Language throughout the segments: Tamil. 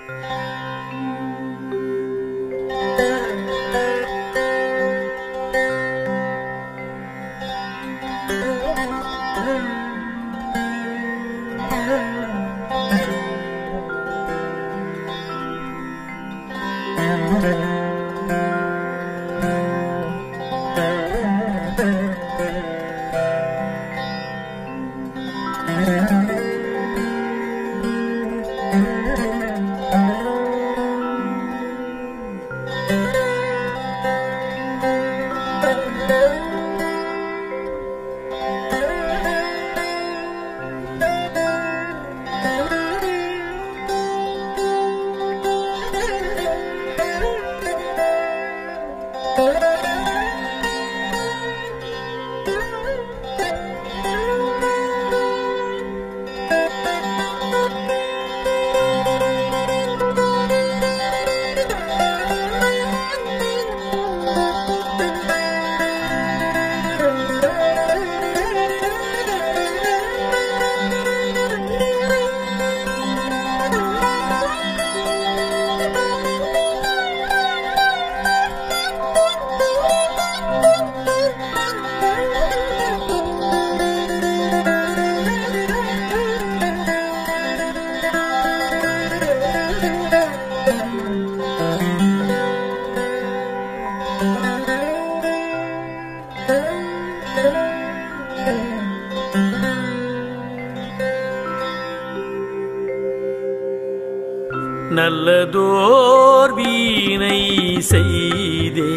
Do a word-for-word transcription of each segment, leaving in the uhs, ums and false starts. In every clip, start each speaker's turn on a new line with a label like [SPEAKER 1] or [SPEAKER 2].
[SPEAKER 1] நல்லதோர் வீணை செய்தே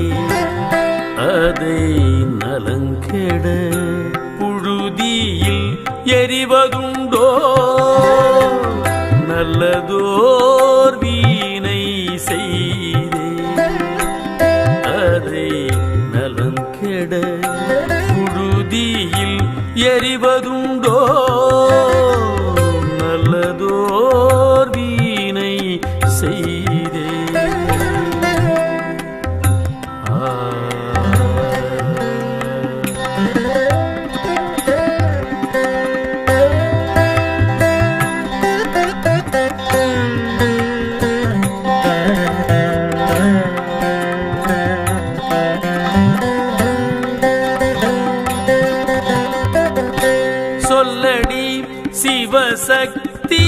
[SPEAKER 1] அதை நலங்கெட புழுதியில் எரிவதுண்டோ நல்லதோர் வீணை செய்தே அதை நலங்கெட புழுதியில் எரிவதுண்டோ நல்லதோர் வீணை செய்தே சொல்லடி சிவசக்தி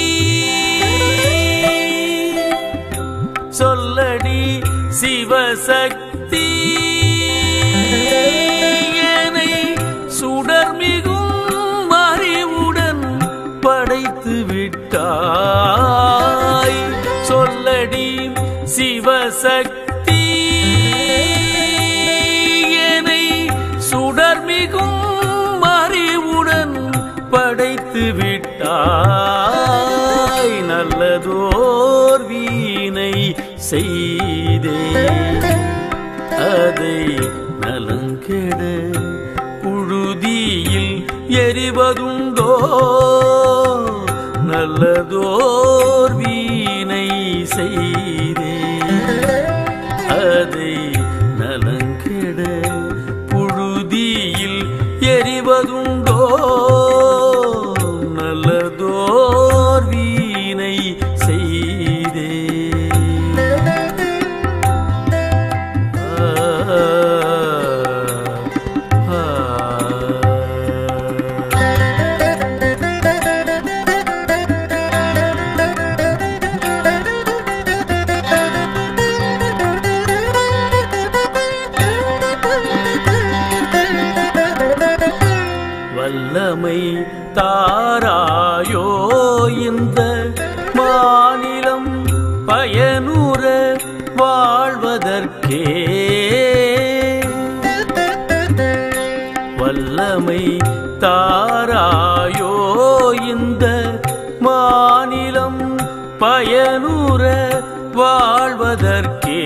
[SPEAKER 1] சொல்லடி சிவசக்தி என்னை சுடர்மிகும் அறிவுடன் படைத்து விட்டாய் சொல்லடி சிவசக்தி என்னை சுடர்மிகும் அறிவுடன் படைத்து விட்டாய் நல்லதோர் வீணை செய்தே அதை நலங்கெட புழுதியில் எரிவதுண்டோ நல்லதோர் வீணை செய்தே அதை நலங்கெட புழுதியில் எரிவதுண்டோ நல்லதோர் வீணை செய்தே வல்லமை தாராயோ இந்த மாநிலம் பயனுற வாழ்வதற்கே வல்லமை தாராயோ இந்த மாநிலம் பயனுற வாழ்வதற்கே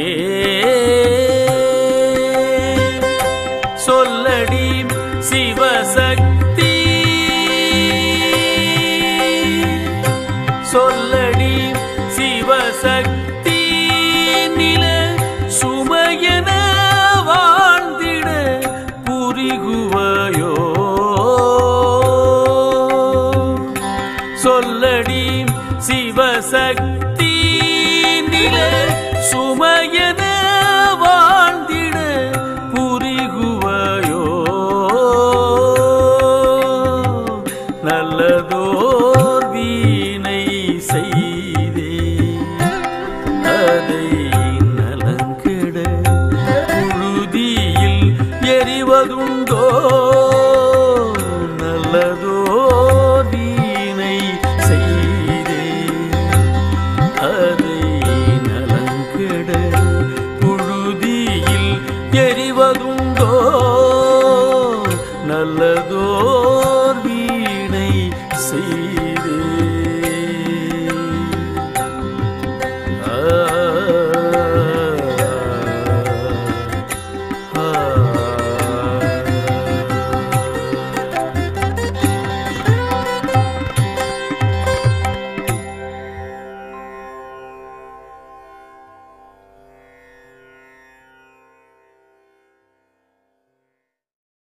[SPEAKER 1] சொல்லடி சிவசக்தி சொல்லடி சிவசக்தி நில சுமையென வாழ்ந்திட புரிகுவையோ சொல்லடி சிவசக்தி நில சுமையன வாழ்ந்திட புரிகுவையோ நல்லதோ